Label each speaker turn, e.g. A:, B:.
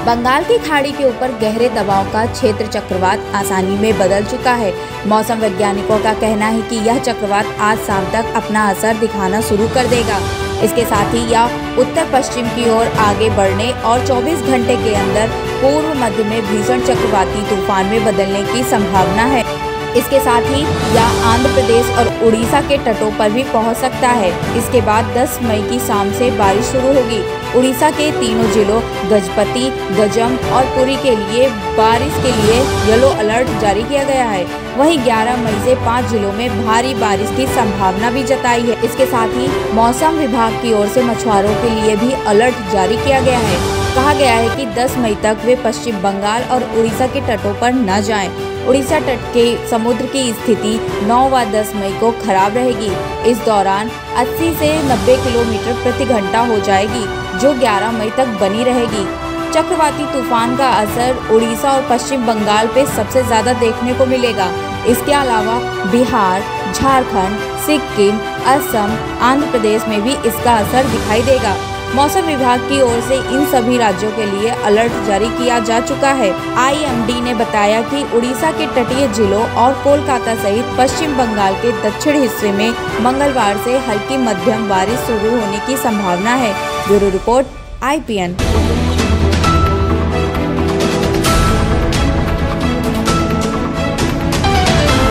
A: बंगाल की खाड़ी के ऊपर गहरे दबाव का क्षेत्र चक्रवात आसानी में बदल चुका है। मौसम वैज्ञानिकों का कहना है कि यह चक्रवात आज शाम तक अपना असर दिखाना शुरू कर देगा। इसके साथ ही यह उत्तर पश्चिम की ओर आगे बढ़ने और 24 घंटे के अंदर पूर्व मध्य में भीषण चक्रवाती तूफान में बदलने की संभावना है। इसके साथ ही यह आंध्र प्रदेश और उड़ीसा के तटों पर भी पहुंच सकता है। इसके बाद 10 मई की शाम से बारिश शुरू होगी। उड़ीसा के तीनों जिलों गजपति, गजम और पुरी के लिए बारिश के लिए येलो अलर्ट जारी किया गया है। वहीं 11 मई से 5 जिलों में भारी बारिश की संभावना भी जताई है। इसके साथ ही मौसम विभाग की ओर से मछुआरों के लिए भी अलर्ट जारी किया गया है। कहा गया है कि 10 मई तक वे पश्चिम बंगाल और उड़ीसा के तटों पर न जाएं। उड़ीसा तट के समुद्र की स्थिति 9 व 10 मई को खराब रहेगी। इस दौरान 80 से 90 किलोमीटर प्रति घंटा हो जाएगी, जो 11 मई तक बनी रहेगी। चक्रवाती तूफान का असर उड़ीसा और पश्चिम बंगाल पे सबसे ज्यादा देखने को मिलेगा। इसके अलावा बिहार, झारखंड, सिक्किम, असम, आंध्र प्रदेश में भी इसका असर दिखाई देगा। मौसम विभाग की ओर से इन सभी राज्यों के लिए अलर्ट जारी किया जा चुका है। IMD ने बताया कि उड़ीसा के तटीय जिलों और कोलकाता सहित पश्चिम बंगाल के दक्षिण हिस्से में मंगलवार से हल्की मध्यम बारिश शुरू होने की संभावना है। Bureau report IPN।